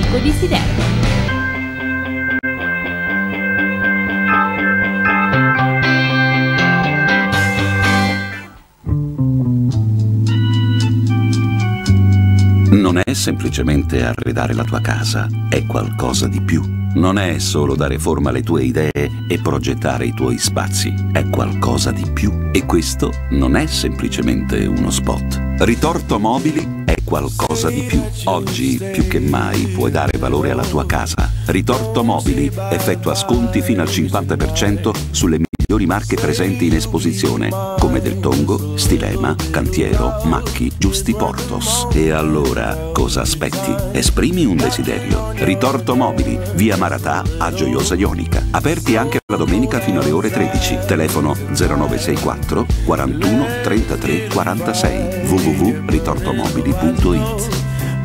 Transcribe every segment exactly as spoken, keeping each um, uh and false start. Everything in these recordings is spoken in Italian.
Centro di Siderno. Non è semplicemente arredare la tua casa, è qualcosa di più. Non è solo dare forma alle tue idee e progettare i tuoi spazi, è qualcosa di più. E questo non è semplicemente uno spot. Ritorto Mobili è qualcosa di più. Oggi, più che mai, puoi dare valore alla tua casa. Ritorto Mobili effettua sconti fino al cinquanta per cento sulle migliori marche presenti in esposizione, come Del Tongo, Stilema, Cantiero, Macchi, Giusti Portos. E allora, cosa aspetti? Esprimi un desiderio. Ritorto Mobili, via Maratà a Gioiosa Ionica. Aperti anche la domenica fino alle ore tredici. Telefono zero nove sei quattro quarantuno trentatré quarantasei. w w w punto ritortomobili punto it.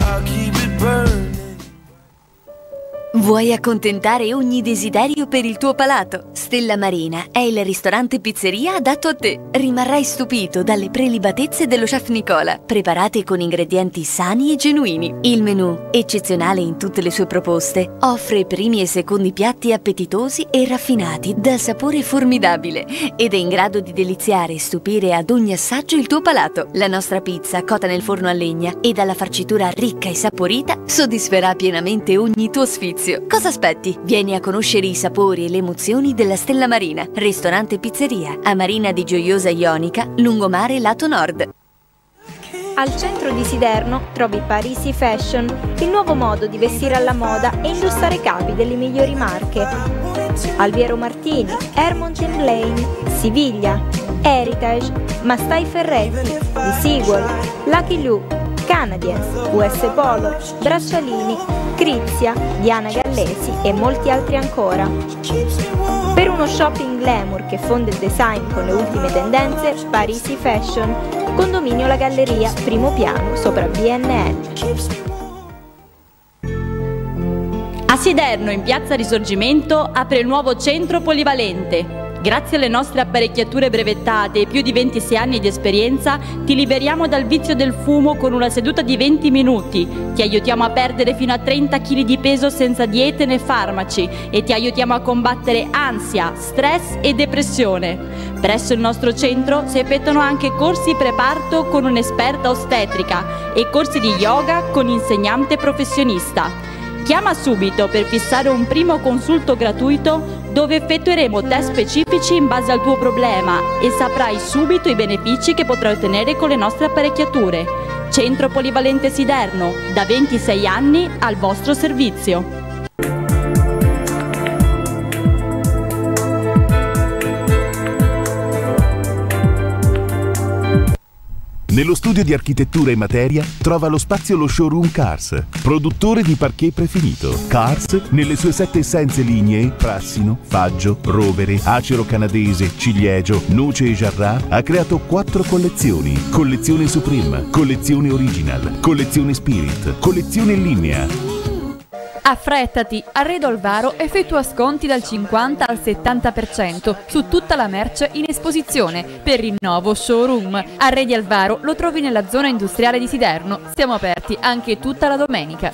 Vuoi accontentare ogni desiderio per il tuo palato? Stella Marina è il ristorante pizzeria adatto a te. Rimarrai stupito dalle prelibatezze dello chef Nicola, preparate con ingredienti sani e genuini. Il menù, eccezionale in tutte le sue proposte, offre primi e secondi piatti appetitosi e raffinati dal sapore formidabile ed è in grado di deliziare e stupire ad ogni assaggio il tuo palato. La nostra pizza, cotta nel forno a legna e dalla farcitura ricca e saporita, soddisferà pienamente ogni tuo sfizio. Cosa aspetti? Vieni a conoscere i sapori e le emozioni della Stella Marina, ristorante pizzeria a Marina di Gioiosa Ionica, lungomare lato nord. Al centro di Siderno trovi Parisi Fashion, il nuovo modo di vestire alla moda e indossare capi delle migliori marche. Alviero Martini, Hermont and Lane, Siviglia, Heritage, Mastai Ferretti, Desigual, Lucky Luke, Canadiens, U S Polo, Braccialini, Crizia, Diana Gallesi e molti altri ancora. Per uno shopping glamour che fonde il design con le ultime tendenze, Parisi Fashion, condominio La Galleria, primo piano, sopra B N N. A Siderno, in piazza Risorgimento, apre il nuovo centro polivalente. Grazie alle nostre apparecchiature brevettate e più di ventisei anni di esperienza, ti liberiamo dal vizio del fumo con una seduta di venti minuti, ti aiutiamo a perdere fino a trenta chili di peso senza diete né farmaci e ti aiutiamo a combattere ansia, stress e depressione. Presso il nostro centro si effettuano anche corsi preparto con un'esperta ostetrica e corsi di yoga con insegnante professionista. Chiama subito per fissare un primo consulto gratuito dove effettueremo test specifici in base al tuo problema e saprai subito i benefici che potrai ottenere con le nostre apparecchiature. Centro Polivalente Siderno, da ventisei anni al vostro servizio. Nello studio di architettura e materia trova lo spazio lo showroom Cars, produttore di parquet prefinito. Cars, nelle sue sette essenze lignee, Prassino, Faggio, Rovere, Acero Canadese, Ciliegio, Noce e Jarrah, ha creato quattro collezioni. Collezione Supreme, collezione Original, collezione Spirit, collezione Linea. Affrettati, Arredo Alvaro effettua sconti dal cinquanta al settanta per cento su tutta la merce in esposizione per rinnovo showroom. Arredi Alvaro lo trovi nella zona industriale di Siderno. Siamo aperti anche tutta la domenica.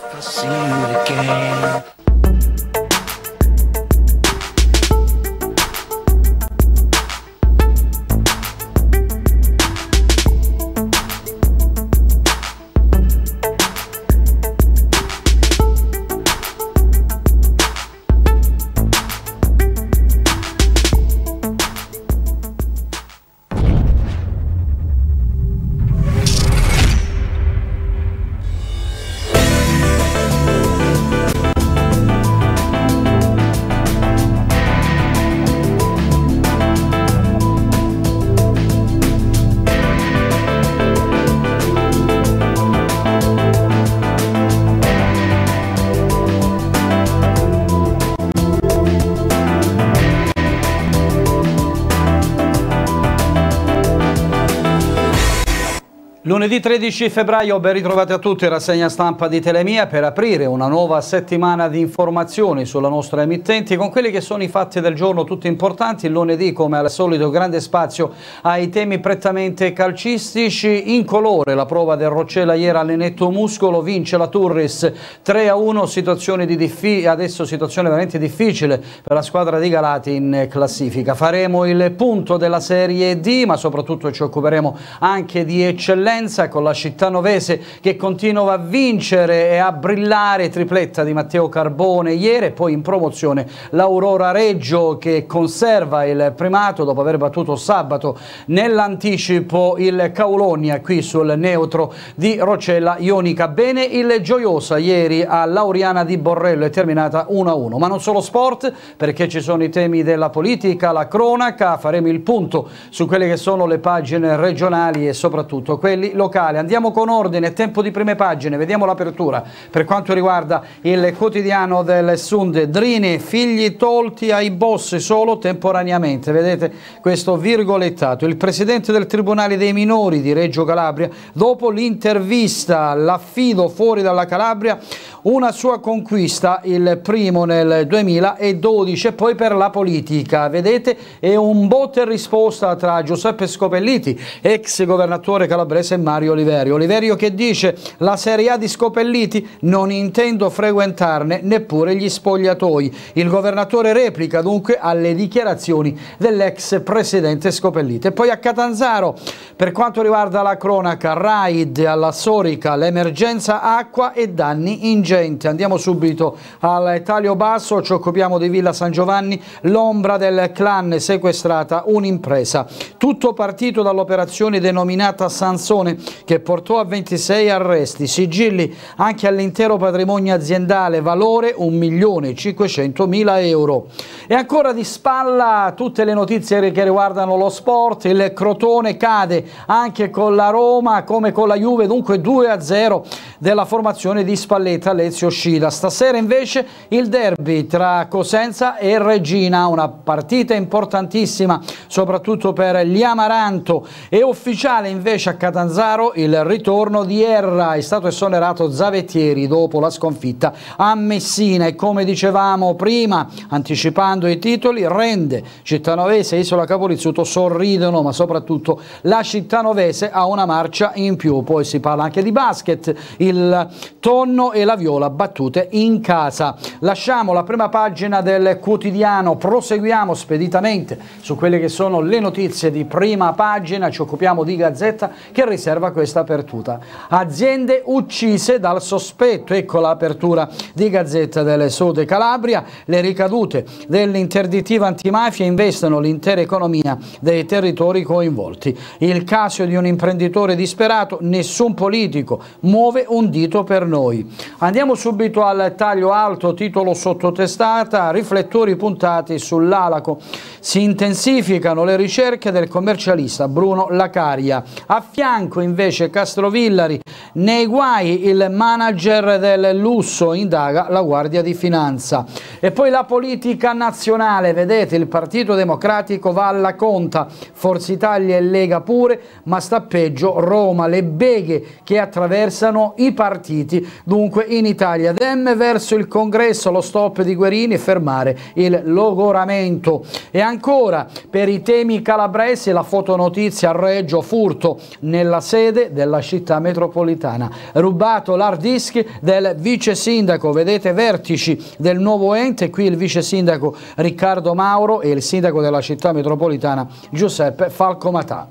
Lunedì tredici febbraio, ben ritrovati a tutti, rassegna stampa di Telemia per aprire una nuova settimana di informazioni sulla nostra emittente con quelli che sono i fatti del giorno tutti importanti. Il lunedì, come al solito, grande spazio ai temi prettamente calcistici. In colore la prova del Roccella ieri all'Enetto Muscolo, vince la Turris tre a uno, situazione di diffi- adesso situazione veramente difficile per la squadra di Galati in classifica. Faremo il punto della Serie D, ma soprattutto ci occuperemo anche di eccellenza con la Cittanovese che continua a vincere e a brillare, tripletta di Matteo Carbone ieri, e poi in promozione l'Aurora Reggio che conserva il primato dopo aver battuto sabato nell'anticipo il Caulonia qui sul neutro di Roccella Ionica. Bene il Gioiosa ieri a Lauriana di Borrello, è terminata uno a uno, ma non solo sport, perché ci sono i temi della politica, la cronaca, faremo il punto su quelle che sono le pagine regionali e soprattutto quelli locali. Andiamo con ordine, tempo di prime pagine, vediamo l'apertura per quanto riguarda il quotidiano del Sund. Drini, figli tolti ai boss solo temporaneamente, vedete questo virgolettato. Il presidente del Tribunale dei Minori di Reggio Calabria, dopo l'intervista, l'affido fuori dalla Calabria, una sua conquista, il primo nel duemiladodici, e poi per la politica, vedete, è un botta e risposta tra Giuseppe Scopelliti, ex governatore calabrese, e Mario Oliverio. Oliverio che dice: la Serie A di Scopelliti non intendo frequentarne neppure gli spogliatoi. Il governatore replica dunque alle dichiarazioni dell'ex presidente Scopelliti. E poi a Catanzaro, per quanto riguarda la cronaca, raid alla Sorica, l'emergenza acqua e danni ingenti. Andiamo subito al taglio basso, ci occupiamo di Villa San Giovanni, l'ombra del clan, sequestrata un'impresa. Tutto partito dall'operazione denominata Sansone, che portò a ventisei arresti, sigilli anche all'intero patrimonio aziendale, valore un milione cinquecentomila euro. E ancora di spalla tutte le notizie che riguardano lo sport. Il Crotone cade anche con la Roma come con la Juve, dunque due a zero della formazione di Spalletta Lezio Scida. Stasera invece il derby tra Cosenza e Reggina, una partita importantissima soprattutto per gli Amaranto. È ufficiale invece a Catanzaro il ritorno di Erra, è stato esonerato Zavettieri dopo la sconfitta a Messina, e come dicevamo prima, anticipando i titoli, rende Cittanovese e Isola Caporizzuto sorridono, ma soprattutto la Cittanovese ha una marcia in più. Poi si parla anche di basket, il Tonno e la Viola battute in casa. Lasciamo la prima pagina del quotidiano, proseguiamo speditamente su quelle che sono le notizie di prima pagina, ci occupiamo di Gazzetta che riserva questa apertura. Aziende uccise dal sospetto, ecco l'apertura di Gazzetta del Sud Calabria. Le ricadute dell'interdittiva antimafia investono l'intera economia dei territori coinvolti. Il caso di un imprenditore disperato, nessun politico muove un dito per noi. Andiamo subito al taglio alto, titolo sottotestata, riflettori puntati sull'Alaco. Si intensificano le ricerche del commercialista Bruno Lacaria. A fianco invece Castrovillari, nei guai il manager del lusso, indaga la Guardia di Finanza. E poi la politica nazionale, vedete il Partito Democratico va alla conta, Forza Italia e Lega pure, ma sta peggio Roma, le beghe che attraversano i partiti. Dunque in Italia Dem verso il congresso, lo stop di Guerini, fermare il logoramento. E ancora per i temi calabresi la fotonotizia a Reggio, furto nella sede della città metropolitana, rubato l'hard disk del vice sindaco, vedete vertici del nuovo ente, qui il vice sindaco Riccardo Mauro e il sindaco della città metropolitana Giuseppe Falcomatà.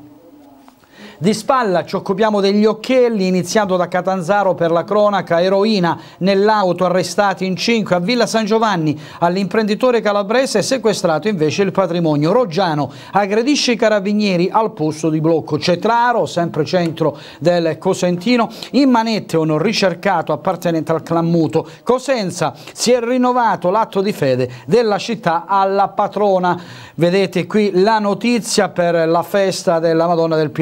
Di spalla ci occupiamo degli Occhelli, iniziando da Catanzaro per la cronaca, eroina nell'auto, arrestati in cinque a Villa San Giovanni, all'imprenditore calabrese sequestrato invece il patrimonio. Roggiano aggredisce i carabinieri al posto di blocco. Cetraro, sempre centro del Cosentino, in manette un ricercato appartenente al clan Muto. Cosenza, si è rinnovato l'atto di fede della città alla patrona. Vedete qui la notizia per la festa della Madonna del Pilerio. E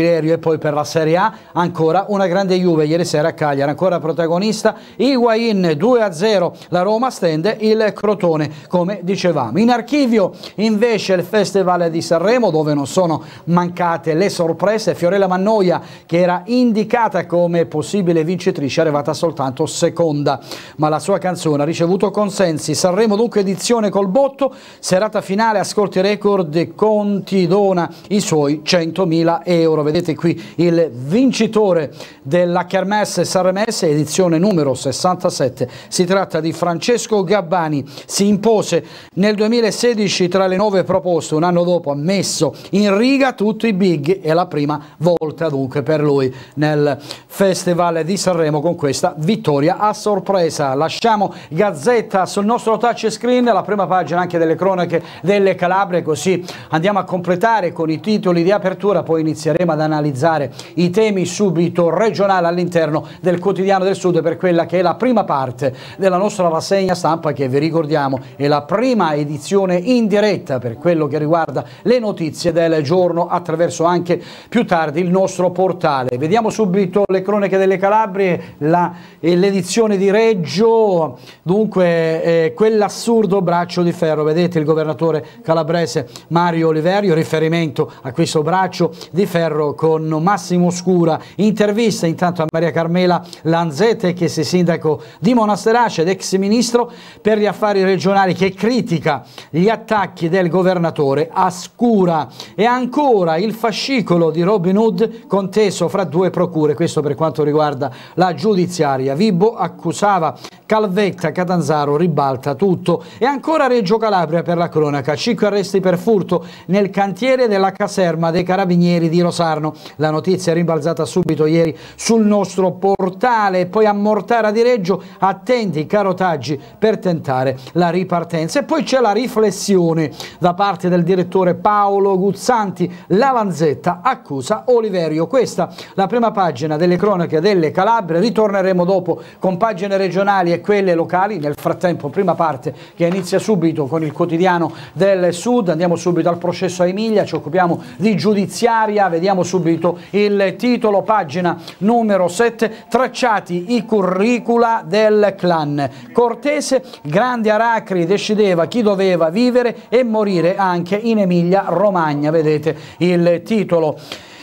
poi per la Serie A ancora una grande Juve ieri sera a Cagliari, ancora protagonista Higuain, due a zero, la Roma stende il Crotone come dicevamo. In archivio invece il Festival di Sanremo, dove non sono mancate le sorprese. Fiorella Mannoia, che era indicata come possibile vincitrice, è arrivata soltanto seconda, ma la sua canzone ha ricevuto consensi. Sanremo dunque edizione col botto, serata finale, ascolti record, Conti dona i suoi centomila euro. Vedete qui il vincitore della Kermesse Sanremese, edizione numero sessantasette. Si tratta di Francesco Gabbani, si impose nel duemilasedici tra le nove proposte, un anno dopo ha messo in riga tutti i big, è la prima volta dunque per lui nel Festival di Sanremo con questa vittoria a sorpresa. Lasciamo Gazzetta sul nostro touchscreen, la prima pagina anche delle cronache delle Calabre, così andiamo a completare con i titoli di apertura, poi inizieremo ad analizzare i temi subito regionali all'interno del Quotidiano del Sud per quella che è la prima parte della nostra rassegna stampa, che vi ricordiamo è la prima edizione in diretta per quello che riguarda le notizie del giorno, attraverso anche più tardi il nostro portale. Vediamo subito le cronache delle Calabrie, l'edizione di Reggio, dunque eh, quell'assurdo braccio di ferro, vedete il governatore calabrese Mario Oliverio, riferimento a questo braccio di ferro con Massimo Scura, intervista intanto a Maria Carmela Lanzete, che è sindaco di Monasterace ed ex ministro per gli affari regionali, che critica gli attacchi del governatore a Scura. E ancora il fascicolo di Robin Hood conteso fra due procure, questo per quanto riguarda la giudiziaria. Vibo accusava Calvetta, Catanzaro ribalta tutto. E ancora Reggio Calabria per la cronaca, cinque arresti per furto nel cantiere della caserma dei Carabinieri di Rosarno. La notizia è rimbalzata subito ieri sul nostro portale. Poi a Mortara di Reggio, attenti i carotaggi per tentare la ripartenza. E poi c'è la riflessione da parte del direttore Paolo Guzzanti, la Lanzetta accusa Oliverio. Questa la prima pagina delle cronache delle Calabre, ritorneremo dopo con pagine regionali e quelle locali. Nel frattempo prima parte che inizia subito con il Quotidiano del Sud, andiamo subito al processo a Emilia, ci occupiamo di giudiziaria, vediamo subito il titolo, pagina numero sette, tracciati i curricula del clan Cortese, grande Aracri decideva chi doveva vivere e morire anche in Emilia Romagna, vedete il titolo.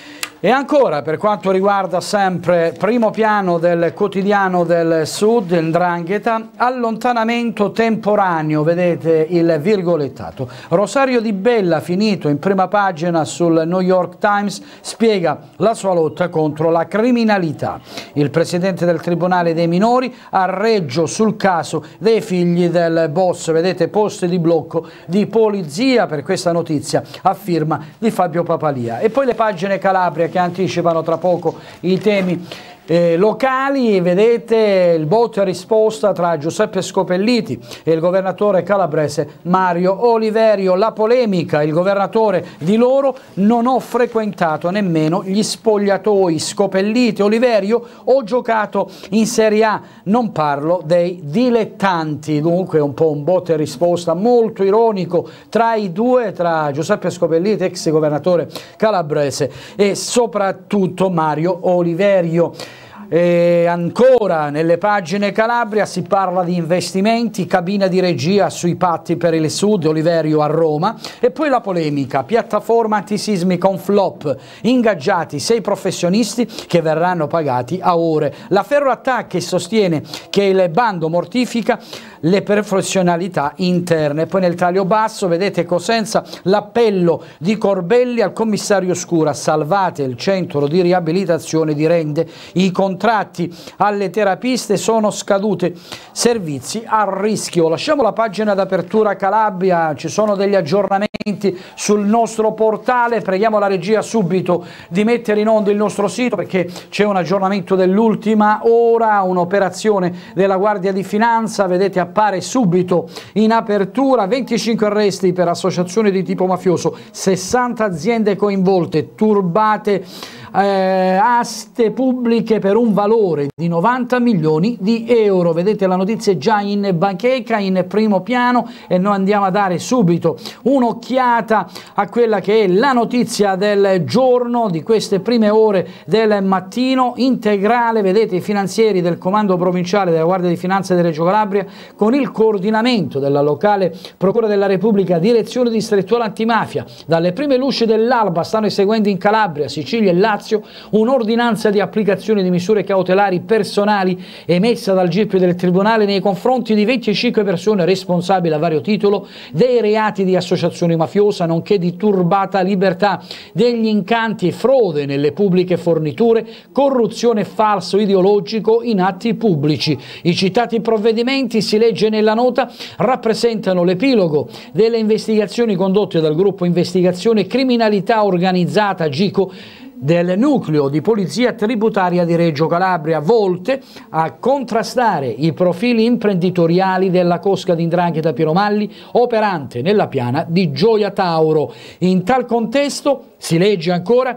E ancora per quanto riguarda sempre primo piano del Quotidiano del Sud, 'ndrangheta, allontanamento temporaneo, vedete il virgolettato. Rosario Di Bella, finito in prima pagina sul New York Times, spiega la sua lotta contro la criminalità. Il presidente del Tribunale dei minori a Reggio sul caso dei figli del boss, vedete posti di blocco di polizia per questa notizia a firma di Fabio Papalia. E poi le pagine Calabria che anticipano tra poco i temi Eh, locali, vedete il botta e risposta tra Giuseppe Scopelliti e il governatore calabrese Mario Oliverio. La polemica, il governatore di loro: non ho frequentato nemmeno gli spogliatoi. Scopelliti: Oliverio, ho giocato in Serie A, non parlo dei dilettanti. Dunque un po' un botta e risposta molto ironico tra i due, tra Giuseppe Scopelliti, ex governatore calabrese, e soprattutto Mario Oliverio. E ancora nelle pagine Calabria si parla di investimenti, cabina di regia sui patti per il Sud, Oliverio a Roma. E poi la polemica, piattaforma antisismica on flop, ingaggiati sei professionisti che verranno pagati a ore. La Ferroattacchi sostiene che il bando mortifica le professionalità interne. Poi nel taglio basso vedete Cosenza, l'appello di Corbelli al commissario Scura: salvate il centro di riabilitazione di Rende, i contratti alle terapiste sono scadute, servizi a rischio. Lasciamo la pagina d'apertura Calabria, ci sono degli aggiornamenti sul nostro portale, preghiamo la regia subito di mettere in onda il nostro sito perché c'è un aggiornamento dell'ultima ora, un'operazione della Guardia di Finanza, vedete appare subito in apertura, venticinque arresti per associazione di tipo mafioso, sessanta aziende coinvolte, turbate eh, aste pubbliche per un valore di novanta milioni di euro. Vedete la notizia già in bacheca, in primo piano, e noi andiamo a dare subito un'occhiata a quella che è la notizia del giorno, di queste prime ore del mattino. Integrale, vedete i finanzieri del comando provinciale della Guardia di Finanza di Reggio Calabria con il coordinamento della locale Procura della Repubblica, direzione distrettuale antimafia. Dalle prime luci dell'alba stanno eseguendo in Calabria, Sicilia e Lazio un'ordinanza di applicazione di misure cautelari personali emessa dal G I P del Tribunale nei confronti di venticinque persone responsabili a vario titolo dei reati di associazione mafiosa, nonché di turbata libertà degli incanti e frode nelle pubbliche forniture, corruzione e falso ideologico in atti pubblici. I citati provvedimenti, si legge nella nota, rappresentano l'epilogo delle investigazioni condotte dal gruppo investigazione criminalità organizzata GICO del nucleo di polizia tributaria di Reggio Calabria, volte a contrastare i profili imprenditoriali della cosca di 'ndrangheta Piromalli operante nella piana di Gioia Tauro. In tal contesto, si legge ancora,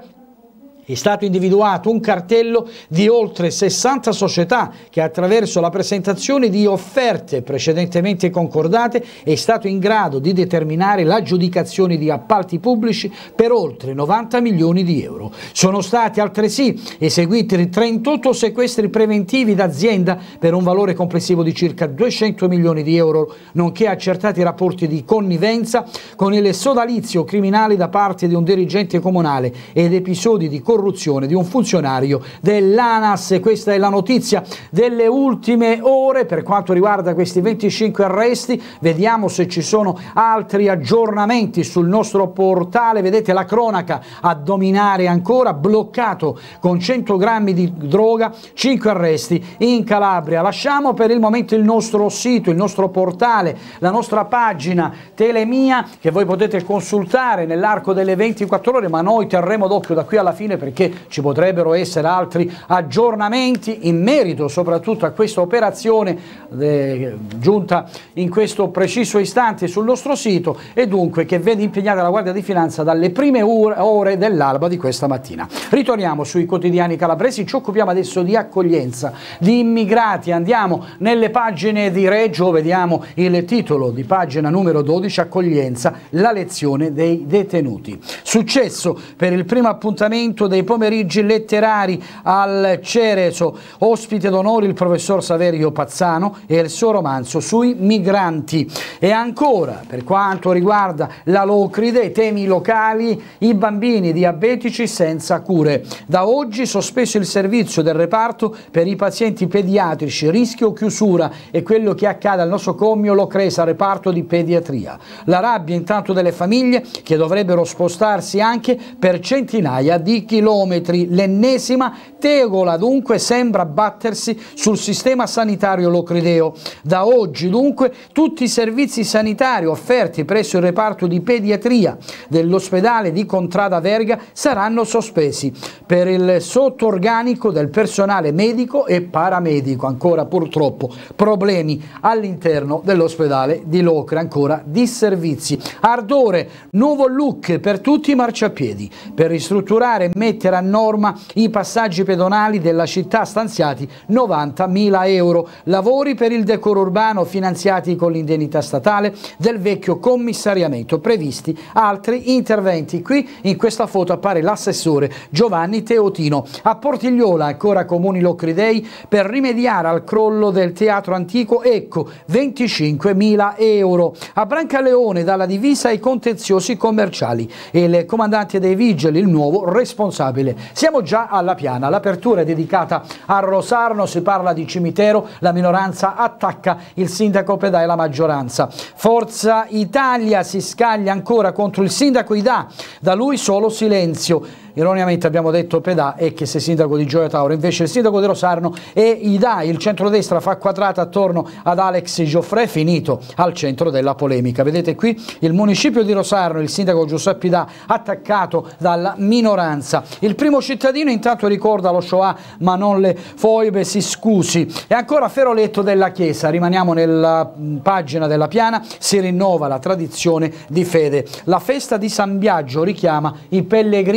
è stato individuato un cartello di oltre sessanta società che, attraverso la presentazione di offerte precedentemente concordate, è stato in grado di determinare l'aggiudicazione di appalti pubblici per oltre novanta milioni di euro. Sono stati altresì eseguiti trentotto sequestri preventivi d'azienda per un valore complessivo di circa duecento milioni di euro, nonché accertati rapporti di connivenza con il sodalizio criminale da parte di un dirigente comunale ed episodi di corruzione di un funzionario dell'ANAS. Questa è la notizia delle ultime ore per quanto riguarda questi venticinque arresti. Vediamo se ci sono altri aggiornamenti sul nostro portale. Vedete la cronaca a dominare ancora, bloccato con cento grammi di droga, cinque arresti in Calabria. Lasciamo per il momento il nostro sito, il nostro portale, la nostra pagina Telemia, che voi potete consultare nell'arco delle ventiquattro ore, ma noi terremo d'occhio da qui alla fine perché ci potrebbero essere altri aggiornamenti in merito soprattutto a questa operazione eh, giunta in questo preciso istante sul nostro sito, e dunque che vede impegnata la Guardia di Finanza dalle prime ore dell'alba di questa mattina. Ritorniamo sui quotidiani calabresi, ci occupiamo adesso di accoglienza di immigrati. Andiamo nelle pagine di Reggio, vediamo il titolo di pagina numero dodici, accoglienza, la lezione dei detenuti. Successo per il primo appuntamento dei pomeriggi letterari al Cereso, ospite d'onore il professor Saverio Pazzano e il suo romanzo sui migranti. E ancora, per quanto riguarda la Locride, temi locali, i bambini diabetici senza cure. Da oggi sospeso il servizio del reparto per i pazienti pediatrici, rischio chiusura, e quello che accade al nosocomio Locresa, reparto di pediatria. La rabbia intanto delle famiglie che dovrebbero spostarsi anche per centinaia di chilometri. L'ennesima tegola dunque sembra battersi sul sistema sanitario locrideo. Da oggi dunque tutti i servizi sanitari offerti presso il reparto di pediatria dell'ospedale di Contrada Verga saranno sospesi per il sottorganico del personale medico e paramedico. Ancora purtroppo problemi all'interno dell'ospedale di Locre, ancora disservizi. Ardore, nuovo look per tutti i marciapiedi. Per ristrutturare e mettere a norma i passaggi pedonali della città, stanziati novantamila euro. Lavori per il decoro urbano finanziati con l'indennità statale del vecchio commissariamento. Previsti altri interventi. Qui in questa foto appare l'assessore Giovanni Teotino. A Portigliola, ancora comuni locridei, per rimediare al crollo del teatro antico, ecco venticinquemila euro. A Brancaleone, dalla divisa ai contenziosi commerciali, e il comandante dei vigili, il nuovo responsabile. Siamo già alla Piana, l'apertura è dedicata a Rosarno, si parla di cimitero, la minoranza attacca il sindaco Pedà e la maggioranza. Forza Italia si scaglia ancora contro il sindaco Idà, da lui solo silenzio. Erroneamente abbiamo detto Pedà e che sei sindaco di Gioia Tauro, invece il sindaco di Rosarno è Idà. Il centrodestra fa quadrata attorno ad Alex Gioffre, finito al centro della polemica. Vedete qui il municipio di Rosarno, il sindaco Giuseppe Idà attaccato dalla minoranza. Il primo cittadino intanto ricorda lo Shoah ma non le foibe, si scusi. E ancora Feroletto della Chiesa, rimaniamo nella pagina della Piana, si rinnova la tradizione di fede. La festa di San Biagio richiama i pellegrini per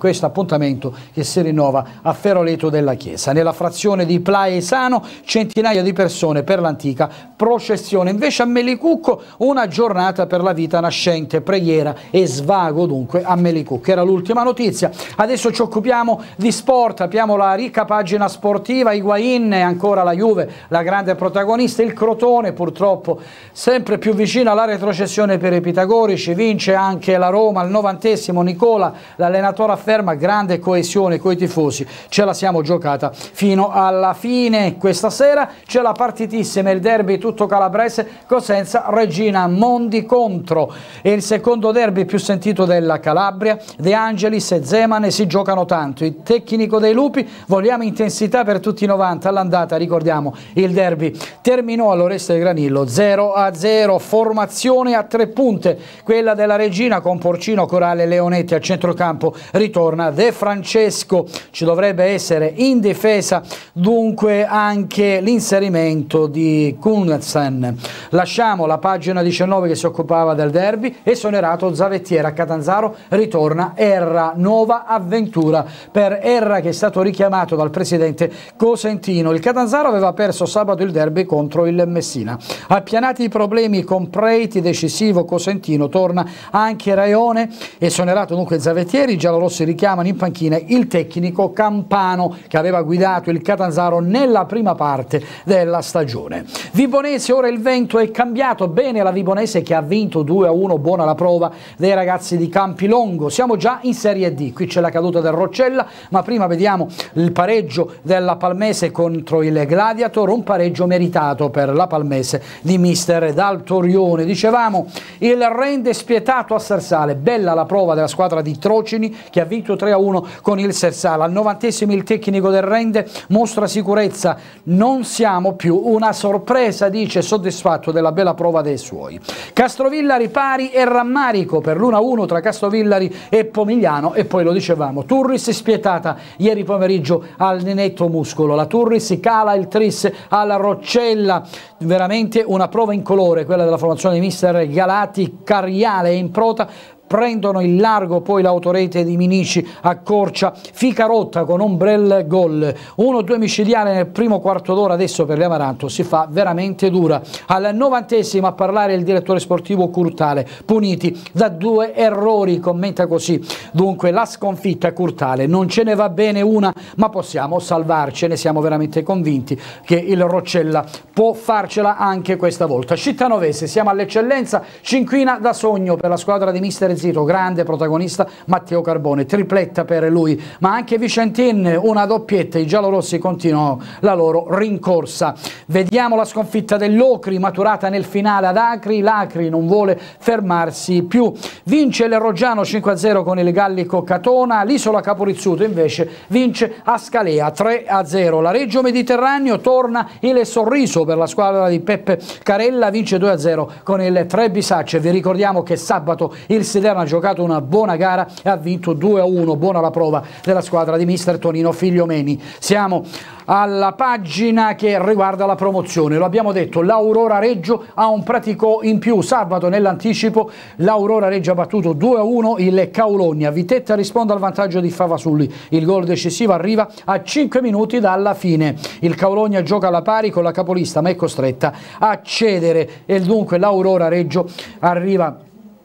questo appuntamento che si rinnova a Feroleto della Chiesa. Nella frazione di Plaesano centinaia di persone per l'antica processione. Invece a Melicucco una giornata per la vita nascente, preghiera e svago dunque a Melicucco. Era l'ultima notizia. Adesso ci occupiamo di sport, apriamo la ricca pagina sportiva. Higuaín e ancora la Juve, la grande protagonista. Il Crotone purtroppo sempre più vicino alla retrocessione per i pitagorici, vince anche la Roma al novantesimo. Nicola, l'allenatore, afferma grande coesione coi tifosi, ce la siamo giocata fino alla fine. Questa sera c'è la partitissima, il derby tutto calabrese, Cosenza Regina Mondi contro, è il secondo derby più sentito della Calabria. De Angelis e Zeman si giocano tanto, il tecnico dei Lupi, vogliamo intensità per tutti i novanta. All'andata ricordiamo il derby terminò all'Oreste del Granillo zero a zero. Formazione a tre punte, quella della Regina con Porcino, Corale, Leonetti. A centrocampo ritorna De Francesco, ci dovrebbe essere in difesa dunque anche l'inserimento di Kunzen. Lasciamo la pagina diciannove che si occupava del derby. Esonerato Zavettiera, a Catanzaro ritorna Erra, nuova avventura per Erra che è stato richiamato dal presidente Cosentino. Il Catanzaro aveva perso sabato il derby contro il Messina. Appianati i problemi con Preiti, decisivo Cosentino, torna anche Raione. Esonerato dunque Zavettieri, i giallorossi richiamano in panchina il tecnico Campano che aveva guidato il Catanzaro nella prima parte della stagione. Vibonese, ora il vento è cambiato, bene la Vibonese che ha vinto due a uno, buona la prova dei ragazzi di Campilongo. Siamo già in Serie D, qui c'è la caduta del Roccella, ma prima vediamo il pareggio della Palmese contro il Gladiator, un pareggio meritato per la Palmese di mister Daltorione. Dicevamo il Rende spietato a Sarsale, bella la prova della squadra di Trocini che ha vinto tre a uno con il Sarsale. Al novantesimo il tecnico del Rende mostra sicurezza, non siamo più una sorpresa, dice, soddisfatto della bella prova dei suoi. Castrovillari pari e rammarico per l'uno a uno tra Castrovillari e Pomigliano. E poi lo dicevamo, Turris spietata ieri pomeriggio al Nenetto Muscolo, la Turris cala il Tris alla Roccella, veramente una prova incolore quella della formazione di mister Galati. Carriale in prota, prendono il largo poi l'autorete di Minici, accorcia Ficarotta con un bel gol. uno due micidiale nel primo quarto d'ora, adesso per l'Amaranto si fa veramente dura. Al novantesimo a parlare il direttore sportivo Curtale, puniti da due errori, commenta così dunque la sconfitta Curtale, non ce ne va bene una ma possiamo salvarcene, siamo veramente convinti che il Roccella può farcela anche questa volta. Cittanovese, siamo all'eccellenza, cinquina da sogno per la squadra di mister Zito, grande protagonista Matteo Carbone, tripletta per lui, ma anche Vicentin, una doppietta, i giallorossi continuano la loro rincorsa. Vediamo la sconfitta dell'Ocri maturata nel finale ad Acri, l'Acri non vuole fermarsi più, vince il Roggiano cinque a zero con il Gallico Catona, l'Isola Caporizzuto invece vince a Scalea tre a zero. La Reggio Mediterraneo torna il sorriso per la squadra di Peppe Carella, vince due a zero con il Trebisacce. Vi ricordiamo che sabato il Siderno ha giocato una buona gara e ha vinto due a uno, buona la prova della squadra di mister Tonino Figliomeni. Siamo alla pagina che riguarda la promozione, lo abbiamo detto, l'Aurora Reggio ha un pratico in più, sabato nell'anticipo l'Aurora Reggio ha battuto due a uno il Caulogna, Vitetta risponde al vantaggio di Favasulli, il gol decisivo arriva a cinque minuti dalla fine, il Caulogna gioca alla pari con la capolista ma è costretta a cedere e dunque l'Aurora Reggio arriva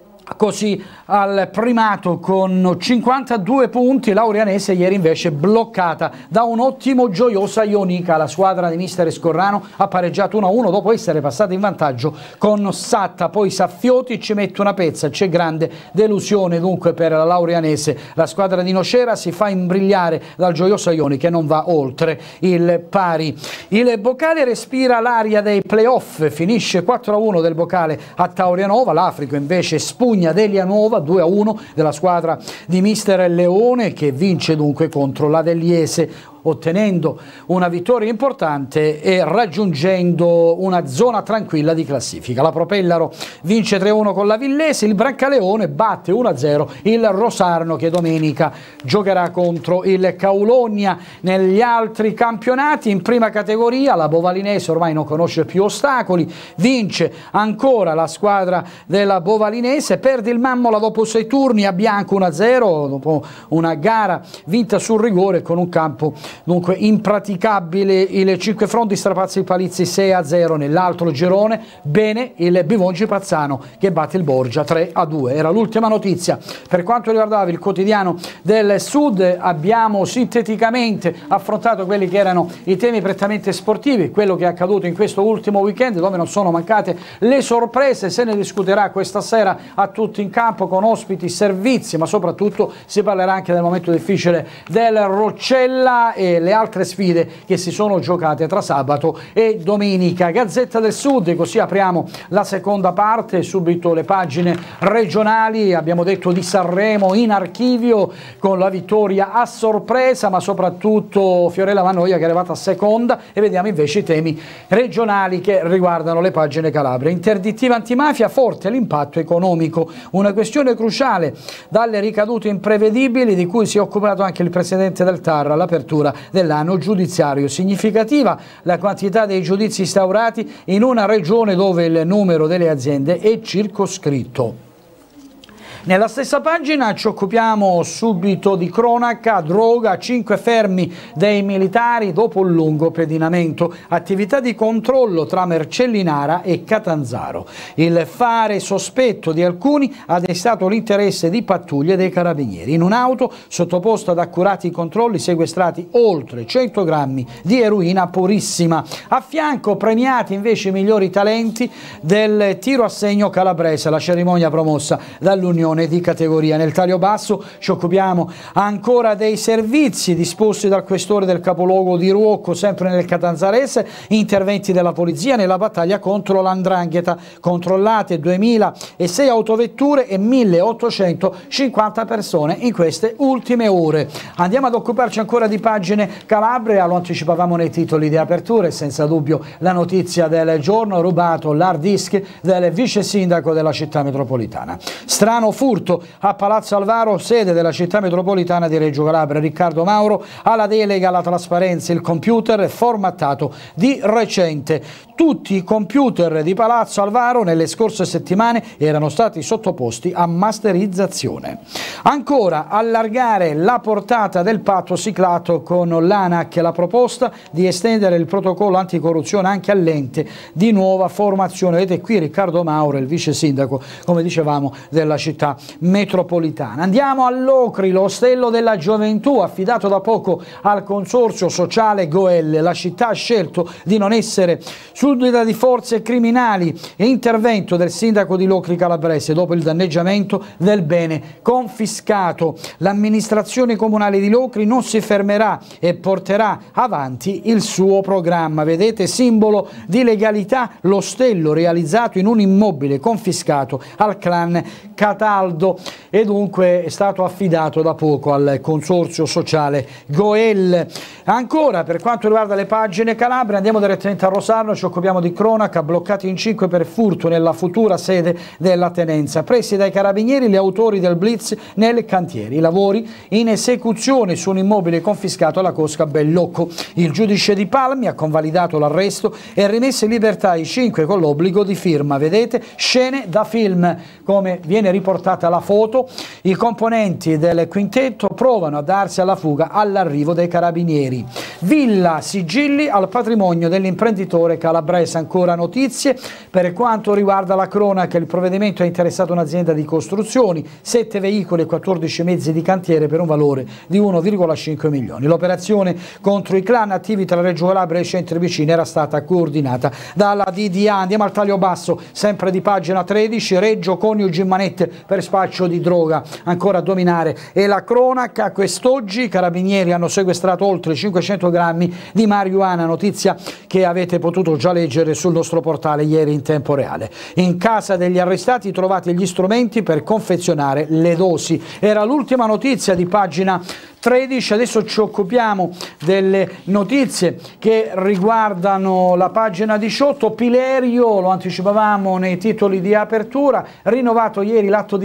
così al primato con cinquantadue punti. Laurianese ieri invece bloccata da un ottimo Gioiosa Ionica, la squadra di mister Scorrano ha pareggiato uno a uno dopo essere passata in vantaggio con Satta, poi Saffioti ci mette una pezza, c'è grande delusione dunque per la Laurianese, la squadra di Nocera si fa imbrigliare dal Gioiosa Ionica e non va oltre il pari. Il Boccale respira l'aria dei playoff, finisce quattro a uno del Boccale a Taurianova, l'Africo invece spugna Delianova due a uno della squadra di mister Leone che vince dunque contro la Deliese, ottenendo una vittoria importante e raggiungendo una zona tranquilla di classifica. La Propellaro vince tre a uno con la Villese, il Brancaleone batte uno a zero il Rosarno che domenica giocherà contro il Caulogna. Negli altri campionati in prima categoria la Bovalinese ormai non conosce più ostacoli, vince ancora la squadra della Bovalinese, per perde il Mammola dopo sei turni a Bianco uno a zero, dopo una gara vinta sul rigore con un campo dunque impraticabile. Il Cinque Fronti strapazza i Palizzi sei a zero nell'altro girone. Bene il Bivongi Pazzano che batte il Borgia tre a due. Era l'ultima notizia. Per quanto riguardava il quotidiano del Sud, abbiamo sinteticamente affrontato quelli che erano i temi prettamente sportivi, quello che è accaduto in questo ultimo weekend, dove non sono mancate le sorprese. Se ne discuterà questa sera a tutti in campo con ospiti, servizi, ma soprattutto si parlerà anche del momento difficile del Roccella e le altre sfide che si sono giocate tra sabato e domenica. Gazzetta del Sud, così apriamo la seconda parte, subito le pagine regionali. Abbiamo detto di Sanremo in archivio con la vittoria a sorpresa, ma soprattutto Fiorella Mannoia che è arrivata a seconda, e vediamo invece i temi regionali che riguardano le pagine calabre. Interdittiva antimafia, forte l'impatto economico, una questione cruciale dalle ricadute imprevedibili di cui si è occupato anche il presidente del T A R all'apertura dell'anno giudiziario. Significativa la quantità dei giudizi instaurati in una regione dove il numero delle aziende è circoscritto. Nella stessa pagina ci occupiamo subito di cronaca, droga, cinque fermi dei militari dopo un lungo pedinamento, attività di controllo tra Mercellinara e Catanzaro. Il fare sospetto di alcuni ha destato l'interesse di pattuglie dei carabinieri. In un'auto sottoposta ad accurati controlli sequestrati oltre cento grammi di eroina purissima. A fianco premiati invece i migliori talenti del tiro a segno calabrese, la cerimonia promossa dall'Unione di categoria. Nel taglio basso ci occupiamo ancora dei servizi disposti dal questore del capoluogo di Ruocco, sempre nel catanzarese, interventi della polizia nella battaglia contro l'andrangheta, controllate duemilasei autovetture e milleottocentocinquanta persone in queste ultime ore. Andiamo ad occuparci ancora di pagine Calabria, lo anticipavamo nei titoli di apertura e senza dubbio la notizia del giorno: rubato l'hard disk del vice sindaco della città metropolitana. Strano furto a Palazzo Alvaro, sede della città metropolitana di Reggio Calabria. Riccardo Mauro ha la delega alla trasparenza, il computer è formattato di recente. Tutti i computer di Palazzo Alvaro nelle scorse settimane erano stati sottoposti a masterizzazione. Ancora, allargare la portata del patto siglato con l'ANAC, la proposta di estendere il protocollo anticorruzione anche all'ente di nuova formazione. Vedete qui Riccardo Mauro, il vice sindaco, come dicevamo, della città metropolitana. Andiamo all'Ocri, l'ostello della gioventù affidato da poco al consorzio sociale Goelle. La città ha scelto di non essere suddita di forze criminali e intervento del sindaco di Locri Calabrese dopo il danneggiamento del bene confiscato. L'amministrazione comunale di Locri non si fermerà e porterà avanti il suo programma. Vedete, simbolo di legalità, l'ostello realizzato in un immobile confiscato al clan Cataldo e dunque è stato affidato da poco al consorzio sociale Goel. Ancora per quanto riguarda le pagine Calabria andiamo direttamente a Rosarno, ci occupiamo di cronaca, bloccati in cinque per furto nella futura sede della tenenza, presi dai carabinieri gli autori del blitz nel cantiere, i lavori in esecuzione su un immobile confiscato alla Cosca Bellocco. Il giudice di Palmi ha convalidato l'arresto e rimesso in libertà i cinque con l'obbligo di firma. Vedete, scene da film, come viene riportata la foto. I componenti del quintetto provano a darsi alla fuga all'arrivo dei carabinieri. Villa, sigilli al patrimonio dell'imprenditore calabrese. Ancora notizie per quanto riguarda la cronaca, il provvedimento ha interessato un'azienda di costruzioni, sette veicoli e quattordici mezzi di cantiere per un valore di uno virgola cinque milioni. L'operazione contro i clan attivi tra Reggio Calabria e i centri vicini era stata coordinata dalla D D A. Andiamo al taglio basso, sempre di pagina tredici, Reggio coniugi in manette per spaccio di droga. Ancora a dominare è la cronaca. Quest'oggi i carabinieri hanno sequestrato oltre cinquecento grammi di marijuana, notizia che avete potuto già leggere sul nostro portale ieri in tempo reale. In casa degli arrestati trovate gli strumenti per confezionare le dosi. Era l'ultima notizia di pagina tredici. Adesso ci occupiamo delle notizie che riguardano la pagina diciotto. Pilerio, lo anticipavamo nei titoli di apertura, rinnovato ieri l'atto di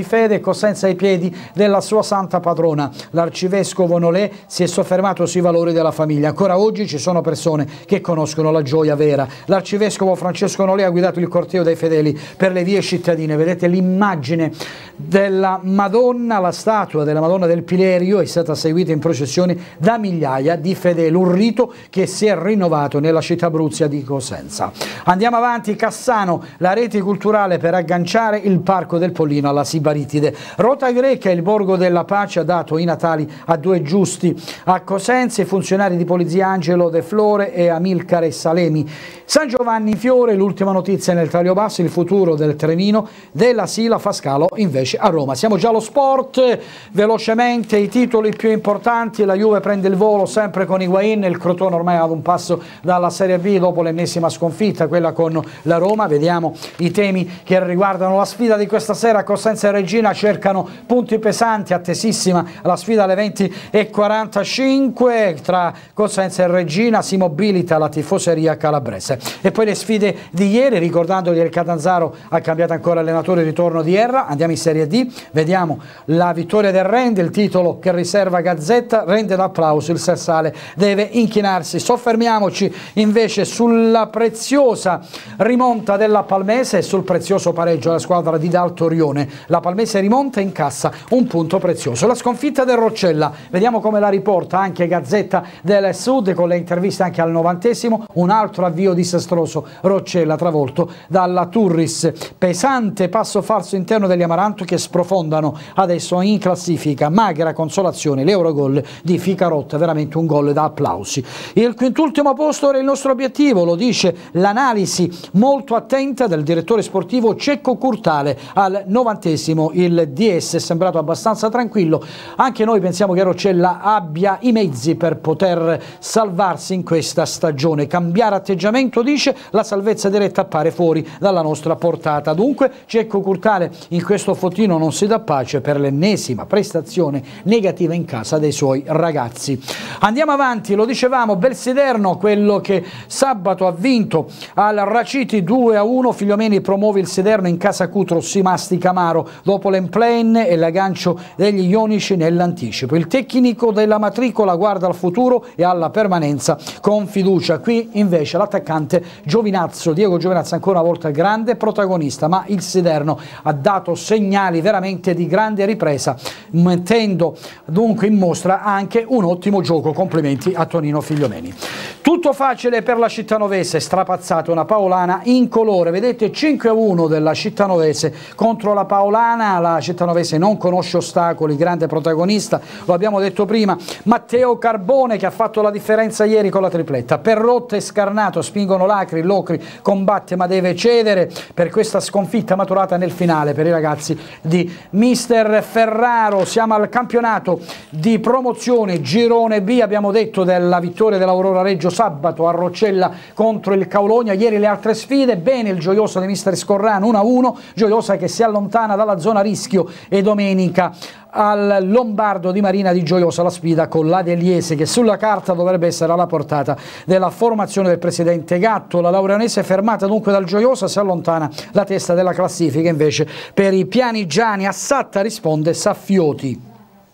fede, Cosenza ai piedi della sua santa padrona. L'arcivescovo Nolè si è soffermato sui valori della famiglia. Ancora oggi ci sono persone che conoscono la gioia vera. L'arcivescovo Francesco Nolè ha guidato il corteo dei fedeli per le vie cittadine. Vedete l'immagine della Madonna, la statua della Madonna del Pilerio è stata seguita in processione da migliaia di fedeli, un rito che si è rinnovato nella città abruzia di Cosenza. Andiamo avanti, Cassano, la rete culturale per agganciare il Parco del Pollino alla Sibaritide. Rota Greca, il borgo della pace, ha dato i natali a due giusti a Cosenza, i funzionari di polizia Angelo De Flore e Amilcare Salemi. San Giovanni in fiore, l'ultima notizia nel taglio basso, il futuro del trenino della Sila fa scalo invece a Roma. Siamo già allo sport, velocemente i titoli più importanti. La Juve prende il volo sempre con Higuain, il Crotone ormai ad un passo dalla Serie B dopo l'ennesima sconfitta, quella con la Roma. Vediamo i temi che riguardano la sfida di questa sera. Cosenza e Reggina cercano punti pesanti, attesissima la sfida alle venti e quarantacinque tra Cosenza e Reggina, si mobilita la tifoseria calabrese. E poi le sfide di ieri, ricordando che il Catanzaro ha cambiato ancora allenatore, il ritorno di Erra. Andiamo in Serie D, vediamo la vittoria del Rende, il titolo che riserva Gazzetta, rende l'applauso, il Sersale deve inchinarsi. Soffermiamoci invece sulla preziosa rimonta della Palmese e sul prezioso pareggio della squadra di Daltorione. La Palmese rimonta e incassa un punto prezioso. La sconfitta del Roccella, vediamo come la riporta anche Gazzetta del Sud con le interviste anche al novantesimo, un altro avvio disastroso, Roccella travolto dalla Turris. Pesante passo falso interno degli Amaranto che sprofondano adesso in classifica. Magra consolazione l'Eurogol di Ficarotta, veramente un gol da applausi. Il quintultimo posto era il nostro obiettivo, lo dice l'analisi molto attenta del direttore sportivo Cecco Curtale al novantesimo. Il D S è sembrato abbastanza tranquillo, anche noi pensiamo che Roccella abbia i mezzi per poter salvarsi in questa stagione. Cambiare atteggiamento, dice, la salvezza diretta appare fuori dalla nostra portata. Dunque Cecco Curtale in questo fotino non si dà pace per l'ennesima prestazione negativa in casa dei suoi ragazzi. Andiamo avanti, lo dicevamo, Belsiderno, quello che sabato ha vinto al Raciti due a uno. Figliomeni promuove il Siderno in casa Cutro, si mastica amaro dopo l'emplain e l'aggancio degli ionici nell'anticipo. Il tecnico della matricola guarda al futuro e alla permanenza con fiducia. Qui invece l'attaccante Giovinazzo, Diego Giovinazzo, ancora una volta grande protagonista, ma il Siderno ha dato segnali veramente di grande ripresa, mettendo dunque in mostra anche un ottimo gioco. Complimenti a Tonino Figliomeni. Tutto facile per la Cittanovese, strapazzata una paolana incolore, vedete cinque a uno della Cittanovese contro la paolana. La Cittanovese non conosce ostacoli, grande protagonista, lo abbiamo detto prima, Matteo Carbone che ha fatto la differenza ieri con la tripletta. Perrotta e Scarnato spingono Lacri, Locri combatte ma deve cedere per questa sconfitta maturata nel finale per i ragazzi di mister Ferraro. Siamo al campionato di promozione girone B, abbiamo detto della vittoria dell'Aurora Reggio sabato a Roccella contro il Caulonia. Ieri le altre sfide, bene il Gioiosa di mister Scorrano uno a uno, Gioiosa che si allontana dalla zona rischio, e domenica al Lombardo di Marina di Gioiosa la sfida con l'Adeliese che sulla carta dovrebbe essere alla portata della formazione del presidente Gatto. La Laureanese fermata dunque dal Gioiosa si allontana la testa della classifica invece per i pianigiani. A Satta risponde Saffioti.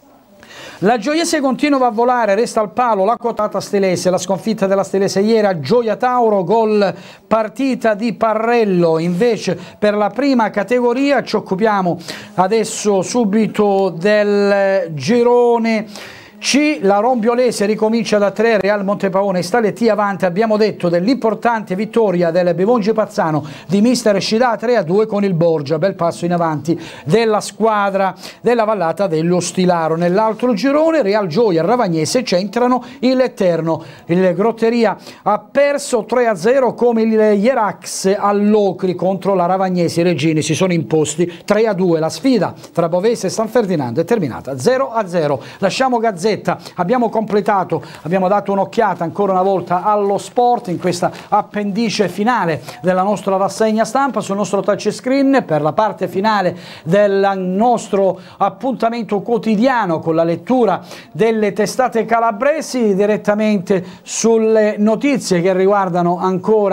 La Gioiese continua a volare, resta al palo la quotata Stelese, la sconfitta della Stelese ieri a Gioia Tauro, gol partita di Parrello. Invece per la prima categoria ci occupiamo adesso subito del girone C. La Rombiolese ricomincia da tre, Real Montepaone sta le T avanti. Abbiamo detto dell'importante vittoria del Bevongi Pazzano di mister Scidà tre a due con il Borgia, bel passo in avanti della squadra della vallata dello Stilaro. Nell'altro girone Real Gioia e Ravagnese centrano il Eterno, il Grotteria ha perso tre a zero come il Ierax all'Ocri contro la Ravagnese. I Regini si sono imposti tre a due. La sfida tra Bovese e San Ferdinando è terminata zero a zero. Lasciamo Gazzetta. Abbiamo completato, abbiamo dato un'occhiata ancora una volta allo sport in questa appendice finale della nostra rassegna stampa sul nostro touchscreen per la parte finale del nostro appuntamento quotidiano con la lettura delle testate calabresi, direttamente sulle notizie che riguardano ancora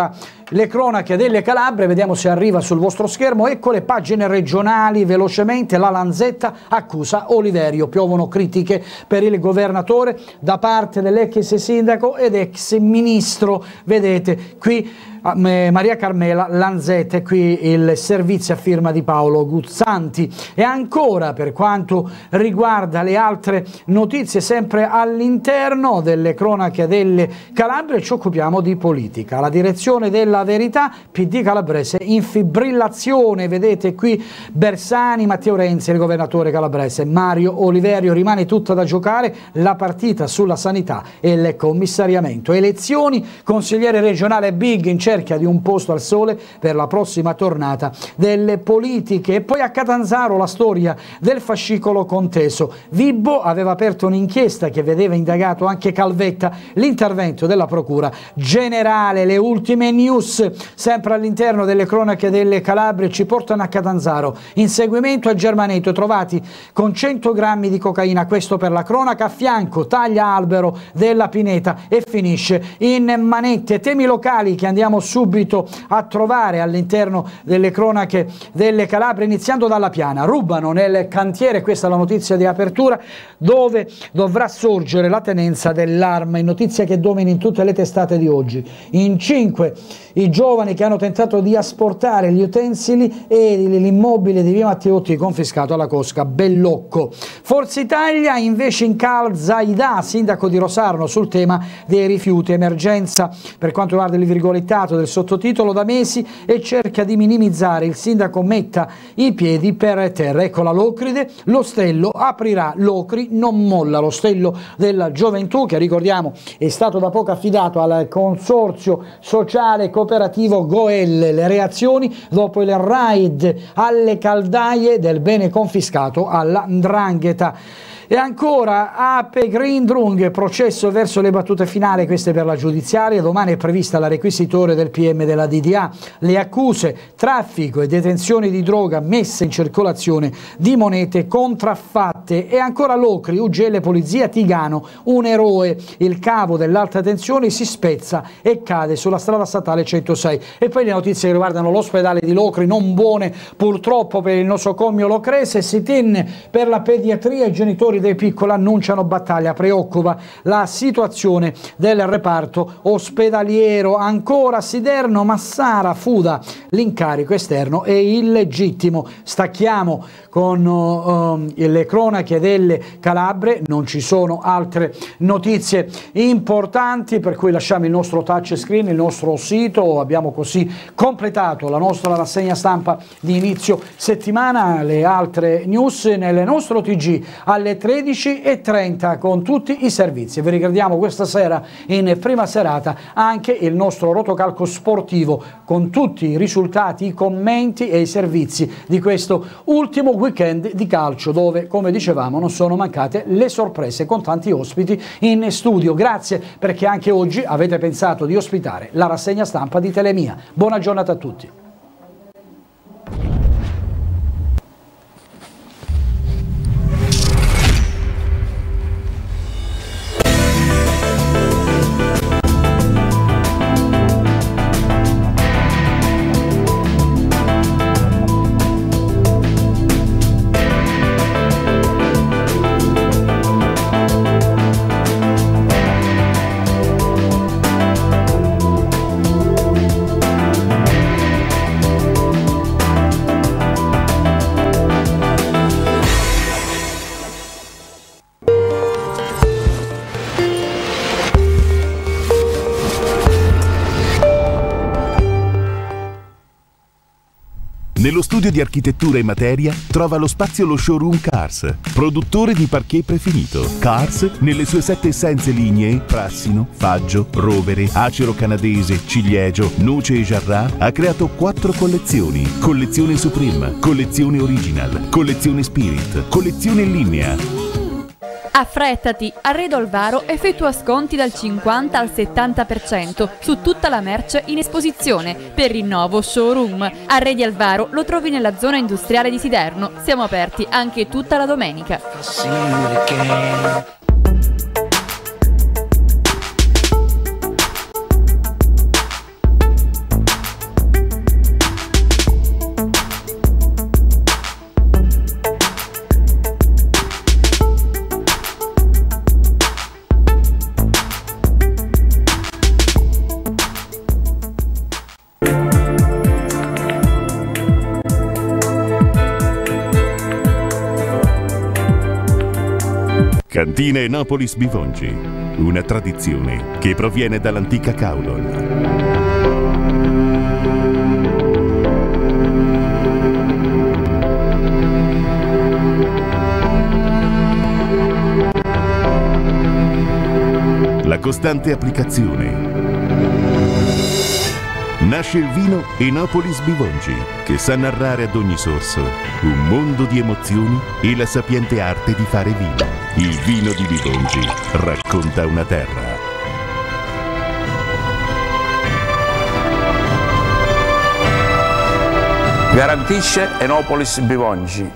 le cronache delle Calabre, vediamo se arriva sul vostro schermo. Ecco le pagine regionali velocemente. La Lanzetta accusa Oliverio, piovono critiche per il governatore da parte dell'ex sindaco ed ex ministro. Vedete qui Maria Carmela Lanzetta, qui il servizio a firma di Paolo Guzzanti. E ancora, per quanto riguarda le altre notizie, sempre all'interno delle cronache delle Calabre, ci occupiamo di politica. La direzione della Verità, P D calabrese in fibrillazione. Vedete qui Bersani, Matteo Renzi, il governatore calabrese Mario Oliverio. Rimane tutta da giocare la partita sulla sanità e il commissariamento. Elezioni, consigliere regionale Big in cerca di un posto al sole per la prossima tornata delle politiche. E poi a Catanzaro la storia del fascicolo conteso. Vibbo aveva aperto un'inchiesta che vedeva indagato anche Calvetta. L'intervento della procura generale. Le ultime news sempre all'interno delle cronache delle Calabre ci portano a Catanzaro. Inseguimento a Germaneto, trovati con cento grammi di cocaina, questo per la cronaca. A fianco taglia albero della Pineta e finisce in manette. Temi locali che andiamo subito a trovare all'interno delle cronache delle Calabre, iniziando dalla Piana. Rubano nel cantiere, questa è la notizia di apertura, dove dovrà sorgere la tenenza dell'arma, in notizia che domina in tutte le testate di oggi. In cinque i giovani che hanno tentato di asportare gli utensili e l'immobile di via Matteotti confiscato alla cosca Bellocco. Forza Italia invece incalza Zaida, sindaco di Rosarno, sul tema dei rifiuti. Emergenza per quanto riguarda il virgolettato del sottotitolo da mesi e cerca di minimizzare. Il sindaco metta i piedi per terra. Ecco la Locride, l'ostello aprirà. Locri non molla, l'ostello della gioventù che, ricordiamo, è stato da poco affidato al consorzio sociale cooperativo Goel. Le reazioni dopo il raid alle caldaie del bene confiscato alla 'ndrangheta. E ancora Ape Grindrung, processo verso le battute finali, queste per la giudiziaria. Domani è prevista la requisitoria del P M della D D A. Le accuse: traffico e detenzione di droga, messa in circolazione di monete contraffatte. E ancora Locri, U G L Polizia, Tigano, un eroe. Il cavo dell'alta tensione si spezza e cade sulla strada statale centosei. E poi le notizie che riguardano l'ospedale di Locri, non buone purtroppo per il nosocomio locrese. Si tenne per la pediatria, i genitori dei piccoli annunciano battaglia, preoccupa la situazione del reparto ospedaliero. Ancora Siderno, Massara, Fuda, l'incarico esterno è illegittimo. Stacchiamo con uh, le cronache delle Calabre, non ci sono altre notizie importanti, per cui lasciamo il nostro touchscreen, il nostro sito. Abbiamo così completato la nostra rassegna stampa di inizio settimana. Le altre news nel nostro T G alle tredici e trenta con tutti i servizi. Vi ricordiamo questa sera in prima serata anche il nostro rotocalco sportivo con tutti i risultati, i commenti e i servizi di questo ultimo weekend di calcio, dove, come dicevamo, non sono mancate le sorprese con tanti ospiti in studio. Grazie perché anche oggi avete pensato di ospitare la rassegna stampa di Telemia. Buona giornata a tutti. Nello studio di architettura e materia trova lo spazio lo showroom Cars, produttore di parquet prefinito. Cars, nelle sue sette essenze lignee, Prassino, Faggio, Rovere, Acero Canadese, Ciliegio, Noce e Jarrah, ha creato quattro collezioni. Collezione Supreme, collezione Original, collezione Spirit, collezione Linea. Affrettati, Arredo Alvaro effettua sconti dal cinquanta al settanta per cento su tutta la merce in esposizione per il nuovo showroom. Arredi Alvaro lo trovi nella zona industriale di Siderno. Siamo aperti anche tutta la domenica. Cantina Enopolis Bivongi, una tradizione che proviene dall'antica Caulon. La costante applicazione. Nasce il vino Enopolis Bivongi, che sa narrare ad ogni sorso un mondo di emozioni e la sapiente arte di fare vino. Il vino di Bivongi racconta una terra. Garantisce Enopolis Bivongi.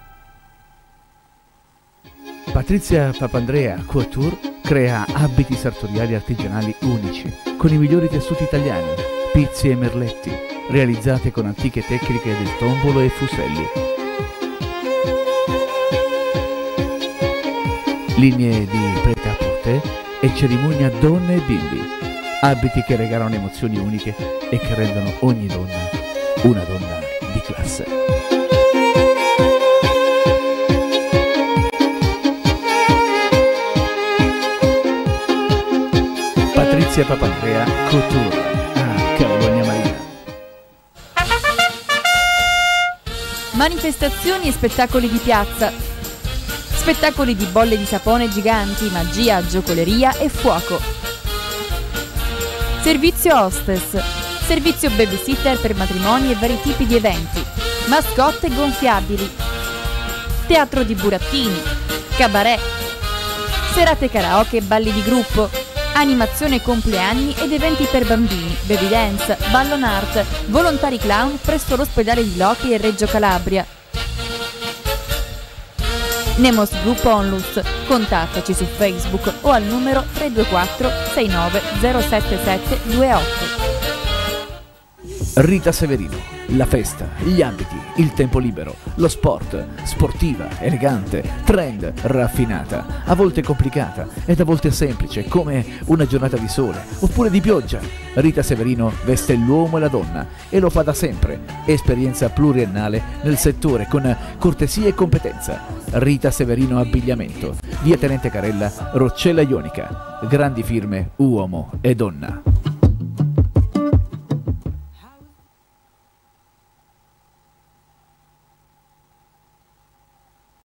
Patrizia Papandrea Couture crea abiti sartoriali artigianali unici, con i migliori tessuti italiani, pizzi e merletti, realizzate con antiche tecniche del tombolo e fuselli. Linee di prêt-à-porter e cerimonia donne e bimbi. Abiti che regalano emozioni uniche e che rendono ogni donna una donna di classe. Patrizia Papandrea Couture a Caolonia Marina. Manifestazioni e spettacoli di piazza. Spettacoli di bolle di sapone giganti, magia, giocoleria e fuoco. Servizio hostess. Servizio babysitter per matrimoni e vari tipi di eventi. Mascotte gonfiabili. Teatro di burattini. Cabaret. Serate karaoke e balli di gruppo. Animazione compleanni ed eventi per bambini, baby dance, ballon art, volontari clown presso l'ospedale di Locri e Reggio Calabria. Nemos Group Onlus, contattaci su Facebook o al numero tre due quattro sei nove zero sette sette due otto. Rita Severino, la festa, gli abiti, il tempo libero, lo sport, sportiva, elegante, trend, raffinata, a volte complicata ed a volte semplice, come una giornata di sole oppure di pioggia. Rita Severino veste l'uomo e la donna e lo fa da sempre. Esperienza pluriennale nel settore con cortesia e competenza. Rita Severino Abbigliamento, via Tenente Carella, Roccella Ionica. Grandi firme, uomo e donna.